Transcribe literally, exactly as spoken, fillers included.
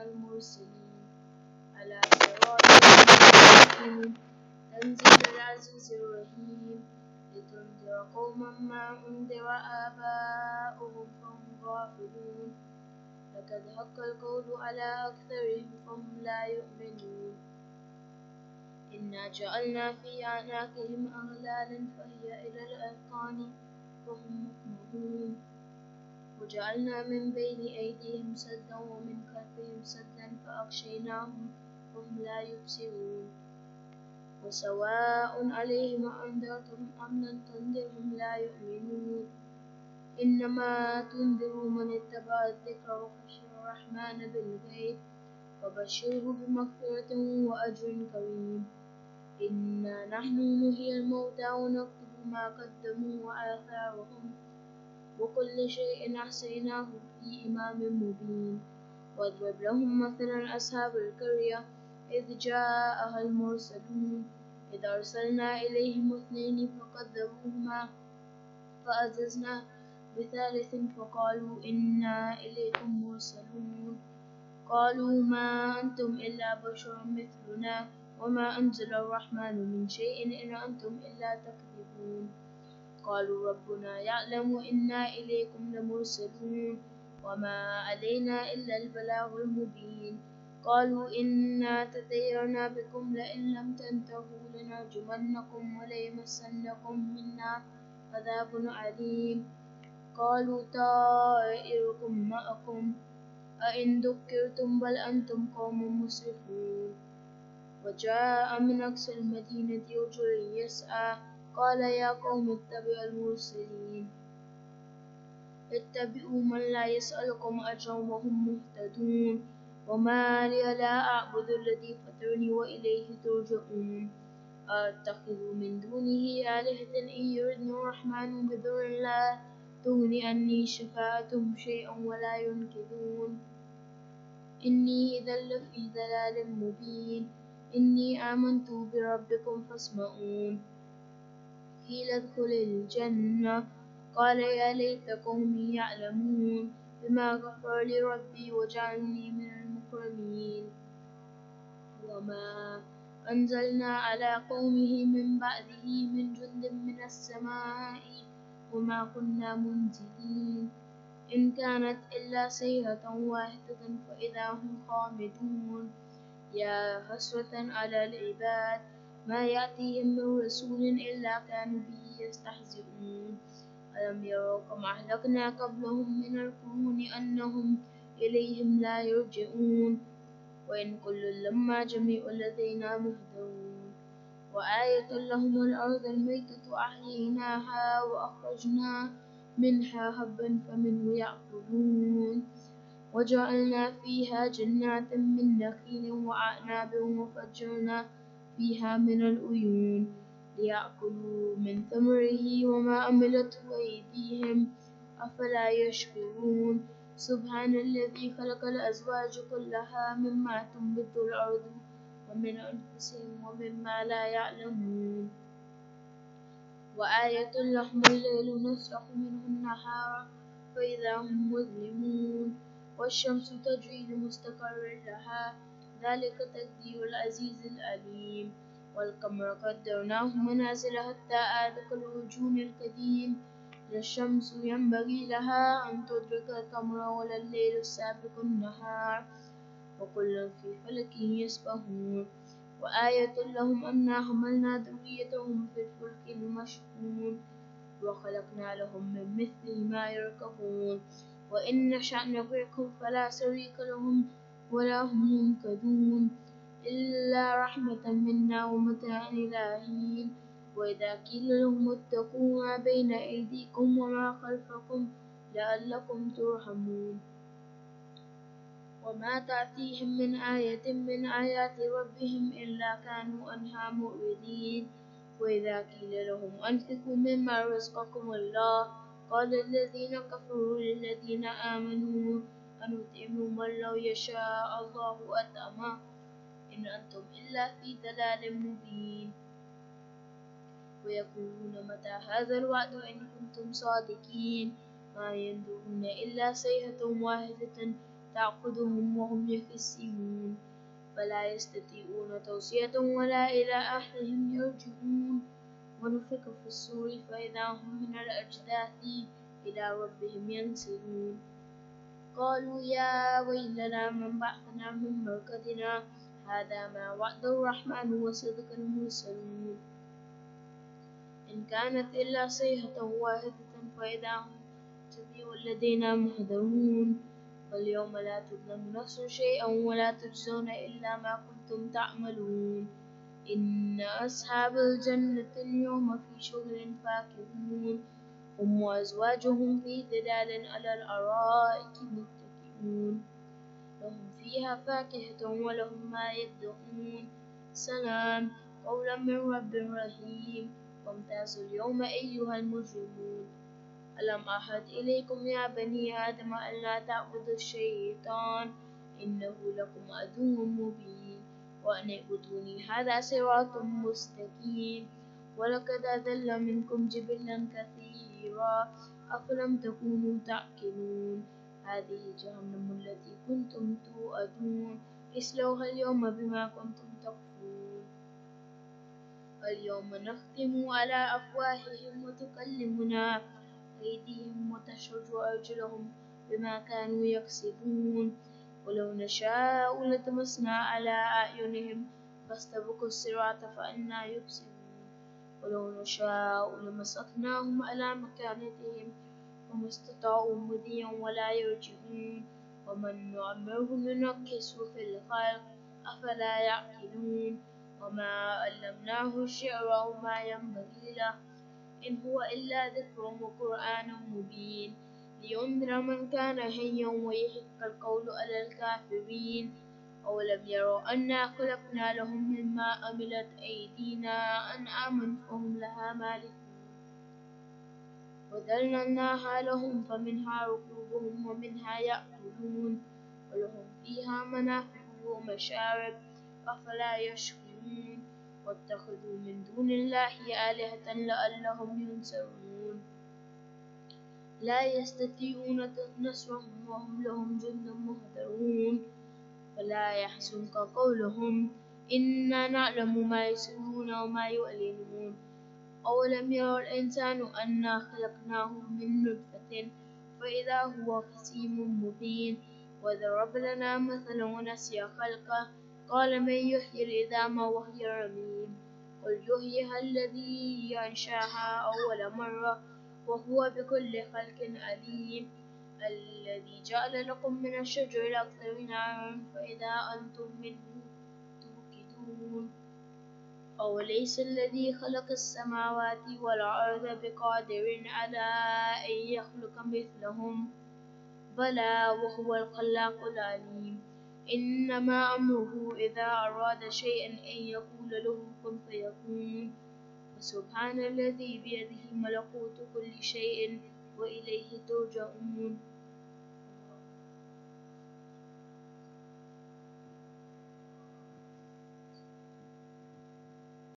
المرسلين على صراط مستقيم تنزيل العزيز الرحيم لتنذر قوما ما أنذر آباؤهم فهم غافلون لقد حق القول على أكثرهم فهم لا يؤمنون إنا جعلنا في أعناقهم أغلالا فهي إلى الأذقان فهم مقمحون وجعلنا من بين أيديهم سدا ومن خلفهم سدا فأغشيناهم فهم لا يبصرون وسواء عليهم أنذرتهم أم لم تنذرهم لا يؤمنون إنما تنذر من اتبع الذكر وخشي الرحمن بالغيب فبشره بمغفرة وأجر كريم إنا نحن نحيي الموتى ونكتب ما قدموا وآثارهم وكل شيء أحصيناه في إمام مبين واضرب لهم مثلا أصحاب القرية إذ جاءها المرسلون إذ أرسلنا إليهم اثنين فكذبوهما فعززنا بثالث فقالوا إنا إليكم مرسلون قالوا ما أنتم إلا بشر مثلنا وما أنزل الرحمن من شيء إن أنتم إلا تكذبون قالوا ربنا يعلم إنا إليكم لمرسلون وما علينا إلا البلاغ المبين قالوا إنا تطيرنا بكم لئن لم تنتهوا لنرجمنكم وليمسنكم منا عذاب عليم قالوا طائركم معكم أئن ذكرتم بل أنتم قوم مسرفون وجاء من أقصى المدينة رجل يسعى قال يا قوم اتبعوا المرسلين اتبعوا من لا يسألكم أجرا وهم مهتدون وما لي لا أعبد الذي فطرني وإليه ترجعون أتخذ من دونه آلهة إن يردني الرحمن بضر لا تغن عني شفاعتهم شيئا ولا ينقذون إني إذا لفي ضلال مبين إني آمنت بربكم فاسمعون قيل ادخل الجنة قال يا ليت قومي يعلمون بما غفر لي ربي وجعلني من المكرمين وما أنزلنا على قومه من بعده من جند من السماء وما كنا منزلين إن كانت إلا صيحة واحدة فإذا هم خامدون يا حسرة على العباد ما يأتيهم من رسول إلا كانوا به يستهزئون ألم يروا كم أهلكنا قبلهم من القرون أنهم إليهم لا يرجعون وإن كل لما جميع لدينا محضرون وآية لهم الأرض الميتة أحييناها وأخرجنا منها حبا فمنه يأكلون وجعلنا فيها جنات من نخيل وأعناب وفجرنا فيها من العيون ليأكلوا من ثمره وما عملته أيديهم أفلا يشكرون سبحان الذي خلق الأزواج كلها مما تنبت الأرض ومن أنفسهم ومما لا يعلمون وآية لهم الليل نسلخ منه النهار فإذا هم مظلمون والشمس تجري لمستقر لها ذلك تقدير العزيز العليم والقمر قدرناه منازل حتى عاد كالعرجون القديم لا الشمس ينبغي لها أن تدرك القمر ولا الليل السابق النهار وكل في فلك يسبحون وآية لهم أنا حملنا ذريتهم في الفلك المشحون وخلقنا لهم من مثله ما يركبون وإن نشأ نغرقهم فلا صريخ لهم ولا هم ينقذون إلا رحمة منا ومتاعا إلى حين وإذا قيل لهم اتقوا ما بين أيديكم وما خلفكم لعلكم ترحمون وما تأتيهم من آية من آيات ربهم إلا كانوا عنها معرضين وإذا قيل لهم أنفقوا مما رزقكم الله قال الذين كفروا للذين آمنوا أنطعم من لو يشاء الله أطعمه إن أنتم إلا في ضلال مبين ويقولون متى هذا الوعد إن كنتم صادقين ما ينظرون إلا صيحة واحدة تأخذهم وهم يخصمون فلا يستطيعون توصية ولا إلى أهلهم يرجعون ونفخ في الصور فإذا هم من الأجداث إلى ربهم ينسلون قالوا يا ويلنا من بعثنا من مرقدنا هذا ما وعد الرحمن وصدق المرسلون إن كانت إلا صيحة واحدة فإذا هم جميع لدينا محضرون فاليوم لا تظلم نفس شيئا ولا تجزون إلا ما كنتم تعملون إن أصحاب الجنة اليوم في شغل فاكهون هم وأزواجهم في ظلال على الأرائك متكئون لهم فيها فاكهة ولهم ما يدعون سلام قولا من رب رحيم وامتازوا اليوم أيها المجرمون ألم أعهد إليكم يا بني آدم ألا تعبدوا الشيطان إنه لكم عدو مبين وأن اعبدوني هذا صراط مستقيم ولقد أضل منكم جبلا كثيرا أفلم تكونوا تعقلون هذه جهنم التي كنتم توعدون اصلوها اليوم بما كنتم تكفرون اليوم نختم على أفواههم وتكلمنا أيديهم وتشهد أرجلهم بما كانوا يكسبون ولو نشاء لطمسنا على أعينهم فاستبقوا الصراط فأنى يبصرون ولو نشاء لمسخناهم على مكانتهم فما استطاعوا مضيا ولا يرجعون ومن نعمره ننكسه في الخلق أفلا يعقلون وما علمناه الشعر وما ينبغي له إن هو إلا ذكر وقرآن مبين لينذر من كان حيا ويحق القول على الكافرين أولم يروا أنا خلقنا لهم مما عملت أيدينا أنعاما فهم لها مالكون وذللناها لهم فمنها ركوبهم ومنها يأكلون ولهم فيها منافع ومشارب أفلا يشكرون واتخذوا من دون الله آلهة لعلهم ينصرون لا يستطيعون نصرهم وهم لهم جند مهترون فلا يحزنك قولهم إنا نعلم ما يسرون وما يعلنون أولم يرى الإنسان أنا خلقناه من نطفة فإذا هو خصيم مبين وضرب لنا مثلا ونسي خلقه قال من يحيي العظام وهي رميم قل يحييها الذي أنشاها أول مرة وهو بكل خلق عليم الذي جعل لكم من الشجر الأكثر نارا فإذا أنتم منه توقدون أوليس الذي خلق السماوات والأرض بقادر على أن يخلق مثلهم بلى وهو الخلاق العليم إنما أمره إذا أراد شيئا أن يقول له كن فيكون فسبحان الذي بيده ملكوت كل شيء وإليه ترجعون